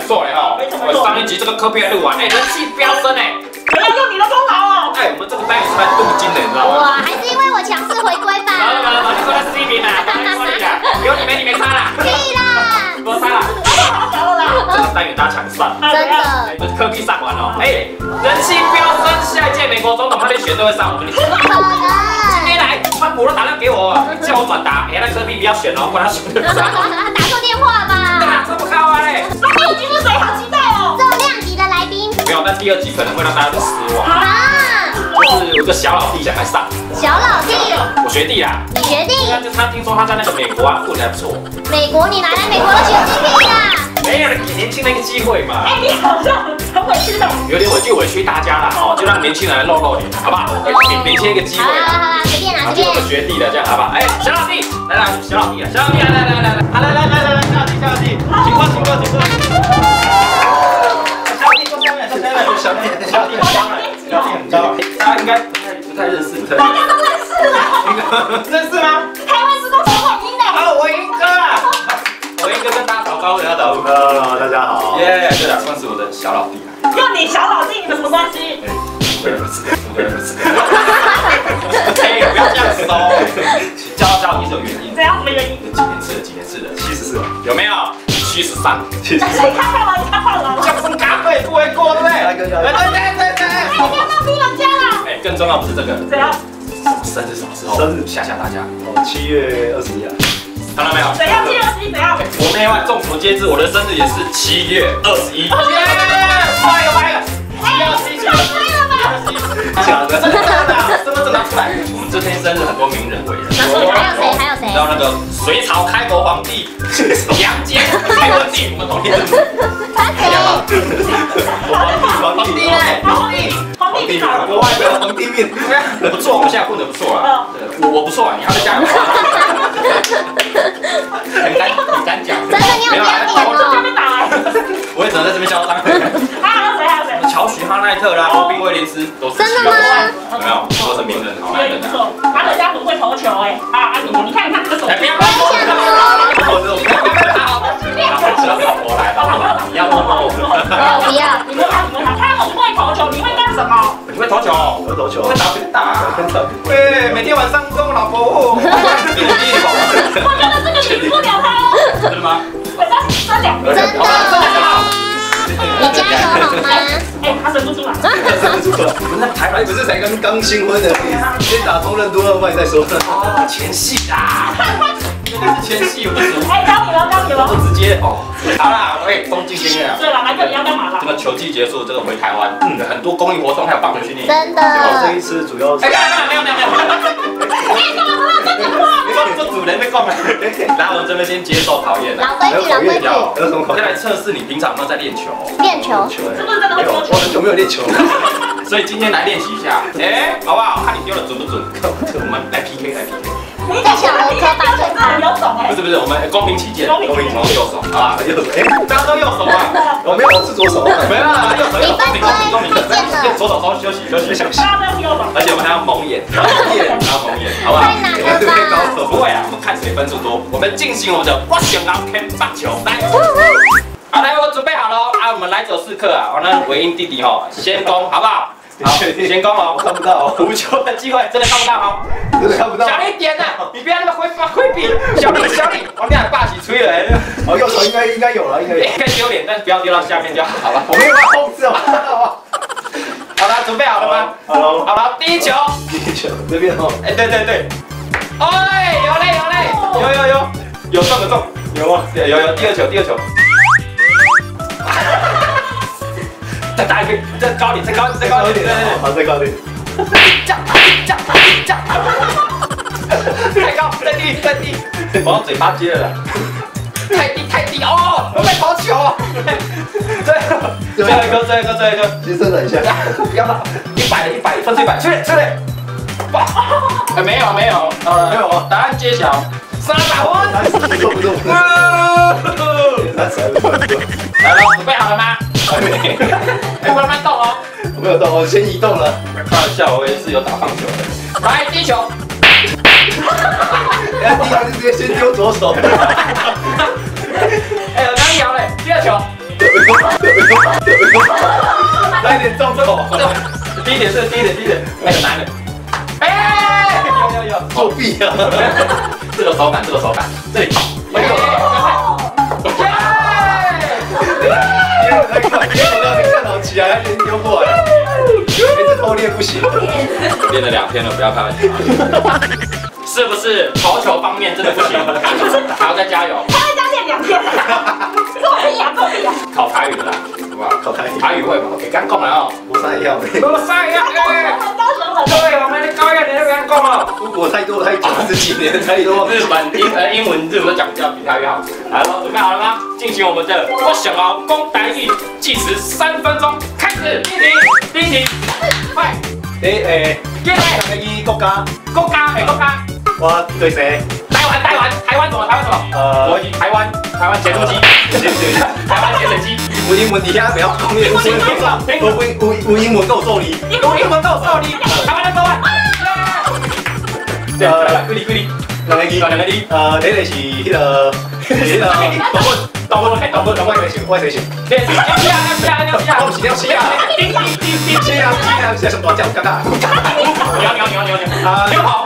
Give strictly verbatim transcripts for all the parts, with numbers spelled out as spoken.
错嘞哈！我上一集这个科比还录完，哎，人气飙升哎！ 我要用你的功劳哦！ 哎，我们这个单元是来镀金的，你知道吗？ 哇，还是因为我强势回归吧。 好了好了好了，你说他 C 名啦，我你啦，有你没你没差啦。 屁啦！ 多差啦！ 好小了啦！ 这个单元大家抢上， 真的。 科比上完了，哎，人气飙升，下一届美国总统他连选都会上，我跟你说。 不可能！ 今天来，川普都打电话给我，叫我转达，哎，那科比不要选哦，不然他选不上。 打错电话吧？ 打这么高啊嘞！ 那第二集是谁？好期待哦！ 这么亮级的来宾。 没有，但第二集可能会让大家很失望。 啊！ 就是有个小老弟想来上。 小老弟， 我学弟啦。 你学弟？ 就他听说他在那个美国啊混得还不错。 美国？你哪来美国的学弟屁啦？ 没有，给年轻人一个机会嘛。 哎，你好像很委屈的。 有点委屈委屈大家啦，哦，就让年轻人来露露脸，好不好？给年轻人一个机会。 好啦好啦，随便啦随便。 我学弟的这样好不好？哎，小老弟，来来，小老弟啊，小老弟来来来来来，来来来来来，小老弟小老弟，请过请过请过。小老弟坐下面坐下面，小老弟小老弟很高了，小老弟很高，大家应该不太不太认识，不太。 大家都认识了。 认识吗？ 台湾之光陈伟英的。 哦，伟英哥啊。我一个跟大家打招呼，大家打招呼。 Hello， 大家好。 耶，对了，算是我的小老弟啦。 用你小老弟，你们什么关系？ 对不起，对不起。哎，不要这样收。教小老弟是有原因。 怎样？什么原因？ 几年次的？几年次的？ 七十四了， 有没有？七十三。 七十四。 谁看看了？你看看了？ 叫声咖啡不为过，对不对？ 来哥， 对对对对。 哎，你不要闹逼人家啦！ 哎，更重要不是这个。 怎样？ 生日什么时候？ 生日吓吓大家。 哦，七月二十一啊。 看到没有？ 怎样？七月二十一怎样？ 我内外众所皆知，我的生日也是七月二十一。耶，坏了坏了，七月二十一，七月二十一，假的，真的的，身份证拿出来。我们这天生日很多名人伟人。 还有谁？还有谁？ 还有那个隋朝开国皇帝杨坚，没问题，我们同一生日。 他谁？ 皇帝嘞， 皇帝，皇帝哪儿？ 国外的皇帝面，不错，我现在混得不错啊。我我不错啊，你要再加油。很敢很敢讲， 真的你有不要脸哦！ 被打。 我也只能在这边嚣张。 还有谁？还有谁？ 乔许哈奈特啦，罗宾威廉斯都是。 真的吗？ 有没有？都是名人，好男人啊。 他人家很会投球哎，啊啊你你看你看这个手。 哎，不要乱说，不要乱说，不要乱说。好，我来了，你要摸摸我。 不要不要， 你问他，你问他，他很会投球，你会干什么？ 你会投球？ 我会投球我会打拳打。对，每天晚上跟我老婆。 我觉得这个赢不了他哦。 真的吗？ 我要三两。 真的。你加油好吗？ 哎，他生不出来。 生不出来。 我们那台湾不是才刚刚新婚的，先打通任督二脉再说。 哦，前戏啦。那是前戏，我就说。 哎，教你了，教你了。 我直接哦。好啦，哎，恭敬经验啊。 对了，来这里要干嘛了？ 这个球季结束，这个回台湾，嗯，很多公益活动还有棒球训练。 真的。 这一次主要是。 哎，没有没有没有没有。 哎，干嘛不让真的话？ 你说你做主人被供了。然后我们这边先接受考验。 老规矩，老规矩。 有什么考我先来测试你平常有没有在练球。 练球。 球？ 是不是真的会丢球？ 我很久没有练球了。 所以今天来练习一下，哎，好不好？看你丢的准不准。我们来 P K 来 P K。 在小儿科吧，最很有种哎。 不是不是，我们公平起见，公平从右手啊， 右手，哎， 大家都右手啊。 我没有，我是左手。 没有啦，右手右手，公平公平公平。 太贱了。 左手稍休息休息休息。 大家都用右手。 而且我们还要蒙眼，然后蒙眼，然后蒙眼，好不好？ 太难了吧？ 不会啊，我们看谁分数多。我们进行我们的我想要看棒球，来。好，来，我准备好了啊，我们来者是客啊，我呢伟英弟弟哈，先攻，好不好？好，先攻哦， 看不到， 无球的机会真的看不到哦， 真的看不到。 小力点呐，你不要那么挥发挥笔，小力小力，往下霸气吹了。 哦，右手应该应该有了，应该有。 应该丢脸，但是不要丢到下面就好，好吧？ 我没有办法控制哦。 好了，准备好了吗？ 好了， 好了，第一球， 第一球这边哦。 哎，对对对，哎，有嘞有嘞，有有有，有中有中，有啊，有有第二球第二球。再大一点，再高点，再高，再高一点，对对对， 好，再高点。 降降降，太高，再低，再低，我用嘴巴接了，太低太低哦，我在投球，对，最后一个，最后一个，最后一个， 先伸展一下， 不要打，一百一百分之一百，出来出来，哇，哎没有没有，呃没有，答案揭晓，三百分， 不错不错，三十还不错， 来了，准备好了吗？还没，哎，慢慢动哦。 我没有动，我先移动了。 开玩笑，我也是有打棒球的。来，第一球。 哎，第一球就直接先丢左手。 哎，我刚摇嘞，第二球。 有点重口。 低一点是低一点，低一点。哎，很难的。哎，有有有， 作弊啊！ 这个手感，这个手感，这里。没有。 因为太快，因为我刚刚看到起来，他丢过来。哎，这偷练不行。 练了两天了，不要开玩笑。是不是投球方面真的不行？还要再加油。 他在家练两天。作弊啊，作弊啊！ 考台语的啦，好不好？ 考台语， 台语会吗？给刚讲了哦。 不太一样。 不太一样，哎。 高雄很对，我们的高一你都刚讲了。 出国太多太久，十几年太多。 日本英呃英文日文都讲比较比台语好。来了，准备好了吗？进行我们的我想要讲台语计时三分钟，开始。第一题，第一题，快。 你诶， 第一题， 伊国家， 国家诶国家。 我对谁？ 台湾台湾台湾什么？台湾什么？ 呃， 国籍台湾台湾解毒机，台湾节水机。 有英文底下不要讲英文，有有有英文够受理， 有英文够受理，台湾的台湾。呃，贵哩贵哩， 两个字， 两个字。 呃，你哋是迄个，迄个动物，动物，动物，动物， 我谁我谁选？ 对，是鸟西啊，鸟西啊， 我不是鸟西啊， 叮叮叮叮， 西啊西啊，是什么叫尴尬？ 鸟鸟鸟鸟鸟，啊，牛跑。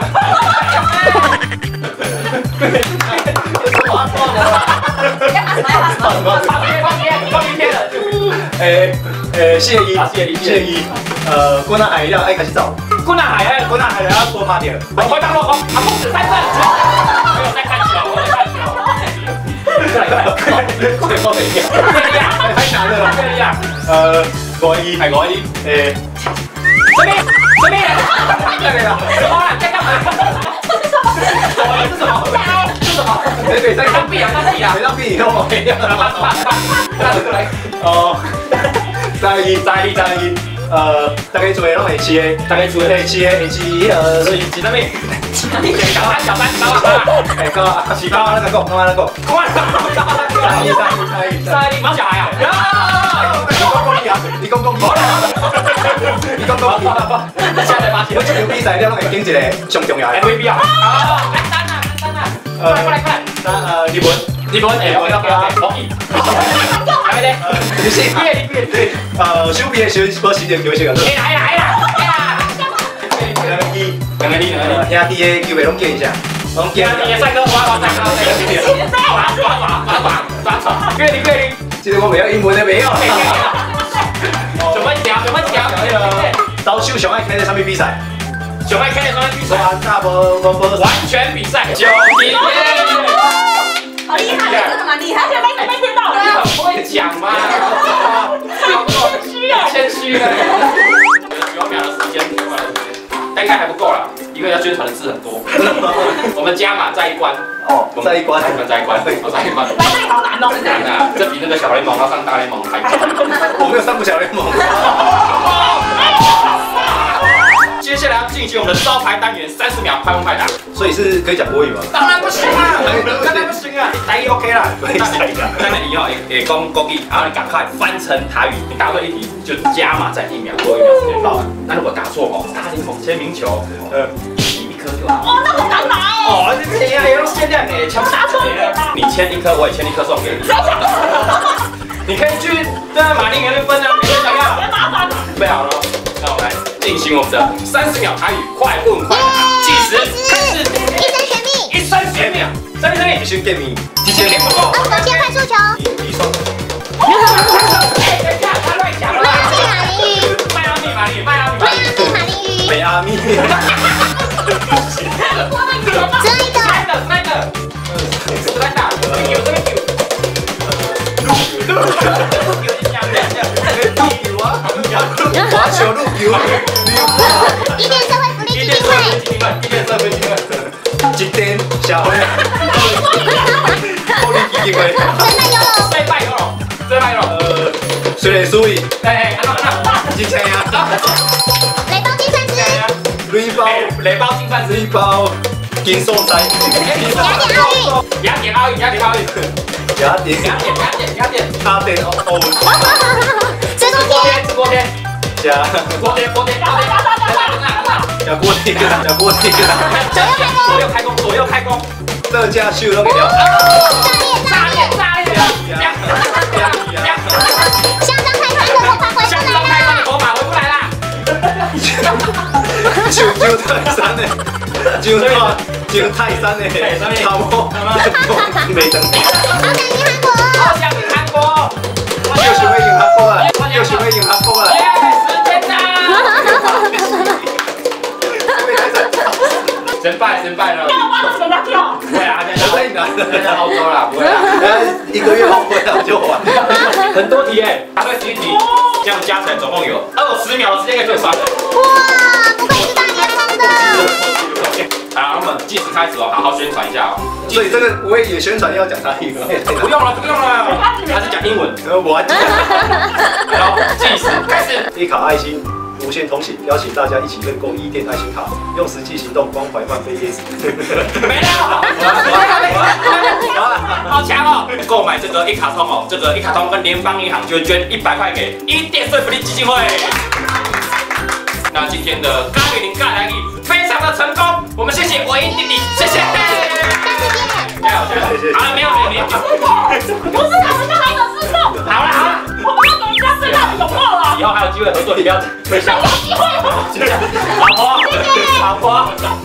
什么？ 放屁放屁放屁片了。 诶诶，谢依， 谢依谢依，呃，过那海了，爱开始走。 过那海哎， 过那海了，要多慢点。 我回答落空，啊，不止三分。没有在看球，我在看球。快来快来，快点快点， 太难了啦。 快点呀！ 呃，五一， 海国一， 诶， 这边这边，这边了，什么啊？在干嘛？这是什么？这是什么？这是什么？ 对对，在放屁啊！放屁啊！ 没让屁以后没了。 放放放，来， 哦，在一在一在一，呃，大概做的拢会吃的， 大概做的会吃的会吃呃， 是几多米？小三小三小三， 哎哥，是高那个讲，刚刚那个， 快！ 在一在一在一在你毛小孩啊！ 你讲讲你啊，你讲讲你，你讲讲你， 现在发现我这场比赛了，拢会拣一个上重要的 M V P 啊！好，来单啊，单啊！过来过来过来！ 那呃，日本， 日本诶，OK OK OK，同意。来没得？ 你是毕业你毕业对。 呃，手臂的时候，无时就叫这个。 哎来啦来啦来啦！ 两个一， 两个你两个你， 兄弟的叫袂拢见一下，拢见。 你帅哥，我我帅哥，抓抓抓抓抓抓抓！岳林岳林， 这个我袂晓英文的袂晓。 怎么调？怎么调？ 招手上爱看的什么比赛？ 熊爱看的什么比赛？ 哇，那无无无完全比赛，九题。 好厉害，真的蛮厉害，而且没没听到。 你很会讲嘛？ 谦虚啊， 谦虚啊。九秒的时间，九秒的时间，但应该还不够啦，因为要宣传的字很多。我们加码再一关。 哦，再一关， 再一关，再一关，好再一关。 来这里好难哦。 难啊，这比那个小联盟要上大联盟还难。 我没有上过小联盟。 接下来要进行我们的招牌单元三十秒快问快答， 所以是可以讲国语吗？ 当然不行啊，当然不行啊，你台语 OK 啦， 可以可以的。 当然以后也也讲国语，然后你赶快翻成台语，你答对一题就加码再一秒，多一秒时间。好，那如果答错哦，大联盟签名球，呃，一颗就好。 哦，那很难拿哎。 哦，这呀有限量哎，抢答错了，你签一颗，我也签一颗送给你。你可以去对啊，玛丽园那分啊，没人想要。 别麻烦了。 准备好了，那我们来进行我们的三十秒台语快问快答，计时开始。 一生悬命， 一生悬命，生命生命， 必须 get me， 几千年不够。 二十千快速球， 一双。 哎，等一下，他乱讲了。 迈阿密马林鱼， 迈阿密马里，迈阿密马里， 迈阿密马林鱼， 北阿密。 之类的， 那个那个，斯兰达，有这个有。有印象，有印象。 有啊，滑球路球。 一点社会福利基金会， 一点社会基金会， 一点社会福利基金会。 真的有， 最拜有了，最拜有了。 呃，水雷水， 哎哎，看到看到， 金枪呀， 雷暴金算师， 雷包， 雷包金饭雷师， 包，金送仔， 雅典奥运， 雅典奥运，雅典奥运， 雅典， 雅典雅典雅典， 雅典奥奥运， 直播天， 直播天， 加， 直播天，直播天，打打打打打打， 加锅贴，加锅贴， 左右开弓，左右开弓， 这家秀都给掉， 炸裂炸裂， 炸裂，炸裂， 香樟开山的魔法回香来樟开山的魔了， 法就就泰山呢，差不多，没等。 好想赢韩国。 好想赢韩国。 又是会赢韩国了，又是会赢韩国了。 时间到。神败神败了。 要不要跳？ 不会啊， 太难了， 在澳洲啦，不会啊。 一个月后回来就完。 很多题哎，答对十一题，这样加起来总共有二十秒的时间可以最少。 哇，不愧是大联盟的。 好，我们计时开始哦，好好宣传一下哦。 所以这个我也宣传要讲台语吗？ 不用了，不用了，还是讲英文。 我讲。 好，计时开始。 一卡爱心。无限同行，邀请大家一起认购伊甸爱心卡，用实际行动关怀慢飞 yes。 没了，好强哦！购买这个一卡通哦，这个一卡通跟联邦银行就会捐一百块给伊甸说服力基金会。那今天的咖喱零尬来语非常的成功，我们谢谢伟英弟弟，谢谢。加油加油！谢谢。好了，没有没有。 不是他们家来的是梦。 好了好了， 我们要给人家最大的拥抱了。 以后还有机会合作，你不要推销。 有机会吗？ 老婆，老婆。